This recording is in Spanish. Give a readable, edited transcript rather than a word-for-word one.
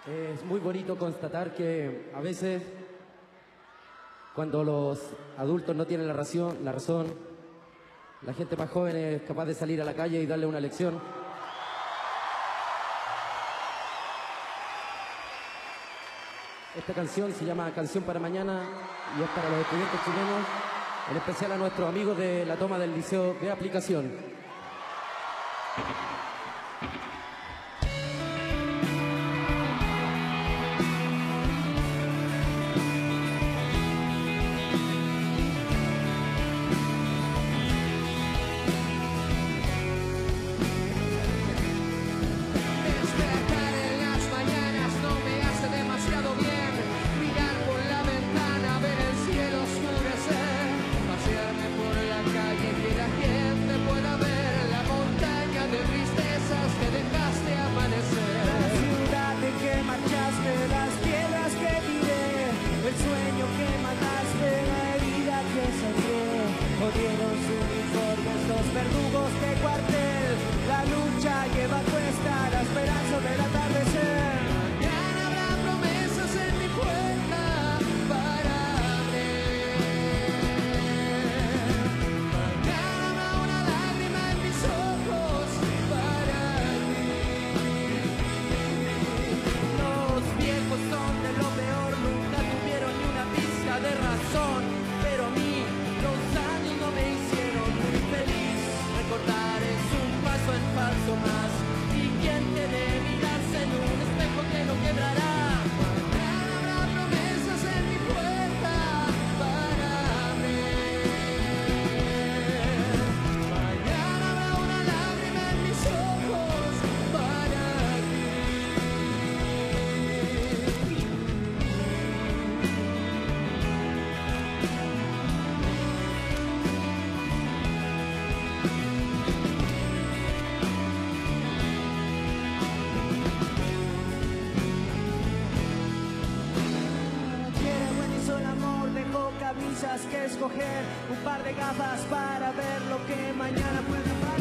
Es muy bonito constatar que a veces cuando los adultos no tienen la razón, la gente más joven es capaz de salir a la calle y darle una lección. Esta canción se llama Canción para Mañana y es para los estudiantes chilenos, en especial a nuestros amigos de la toma del Liceo de Aplicación. Dieron su uniforme los verdugos de cuartel. La lucha lleva a cuesta la esperanza del atardecer. Mañana habrá promesas en mi puerta para abrir. Mañana habrá una lágrima en mis ojos para ti. Los viejos son de lo peor, nunca tuvieron ni una pizca de razón, pero a mí los años no me hicieron muy feliz. Recordar es un paso en falso más. ¿Y quién tiene mirarse en un espejo que no quebrará? Mañana habrá promesas en mi puerta para abrir. Mañana habrá una lágrima en mis ojos para ti. Camisas que escoger, un par de gafas para ver lo que mañana puede pasar.